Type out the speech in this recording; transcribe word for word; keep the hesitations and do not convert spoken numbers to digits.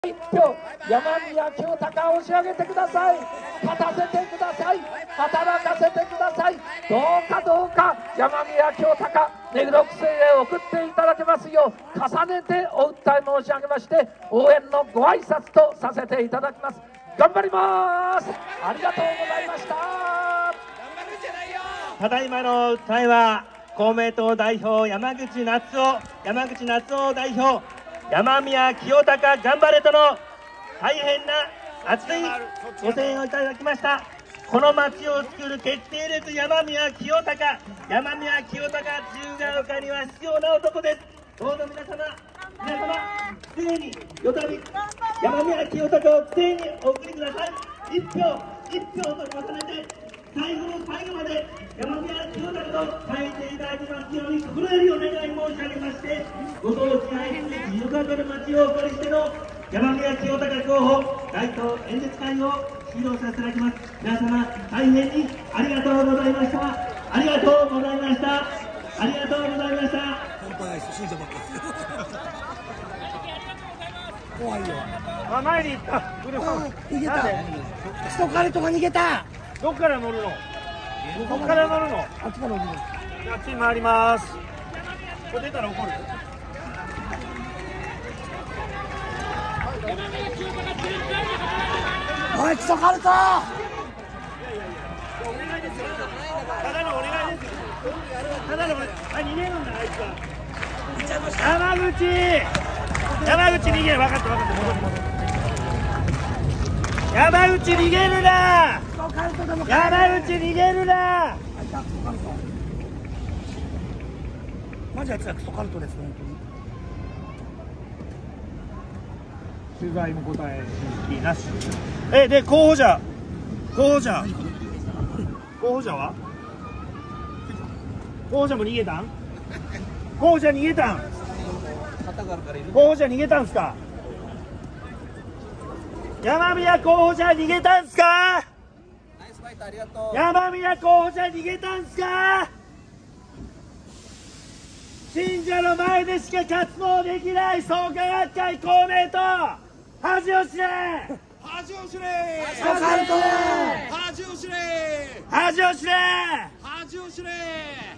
一票、山宮清隆を押し上げてください。勝たせてください。働かせてください。どうかどうか山宮清隆、目黒区政へ送っていただけますよう重ねてお訴え申し上げまして、応援のご挨拶とさせていただきます。頑張ります。ありがとうございました。 ただいまの訴えは公明党代表山口那津男山口那津男代表山宮清隆頑張れとの大変な熱いご声援をいただきました。この町を作る決定列山宮清隆、山宮清隆自由が丘には必要な男です。どうぞ皆様皆様一斉によたび山宮清隆を一斉にお送りください。一票一票と重ねて最後の最後まで山宮清隆と書いていただきますように心よりお願い申し上げまして、ご当地愛知自由が丘の町をお借りしての山宮清隆候補街頭演説会を披露させていただきます。皆様大変にありがとうございました。ありがとうございました。ありがとうございました。 怖いよ。 あ、前に行った。 逃げた。クソカレとか逃げた。 どっから乗るの？どっから乗るの？ あっちから乗る。 あっちに回ります。これ出たら怒る。 おい、クソカレと。 ただのお願いですよ。ただのお願い。あ、逃げるんだあいつは。山口。山口逃げる。分かった分かった。戻って戻って。山口逃げるな。山口逃げるな。 マジあいつはクソカルトです本当に。 取材の答えなし。えで候補者候補者候補者は候補者も逃げたん？候補者逃げたん？候補者逃げたんすか？山宮候補者逃げたんすか？山宮候補者逃げたんすか？信者の前でしか活動できない創価学会公明党、恥を知れ恥を知れクソカルト。 恥を知れ恥を知れ恥を知れ